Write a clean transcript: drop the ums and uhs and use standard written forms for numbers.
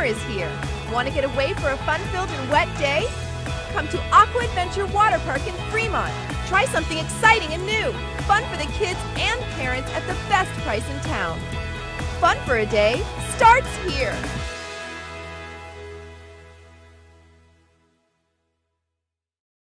is here. Want to get away for a fun-filled and wet day? Come to Aqua Adventure Water Park in Fremont. Try something exciting and new. Fun for the kids and parents at the best price in town. Fun for a day starts here.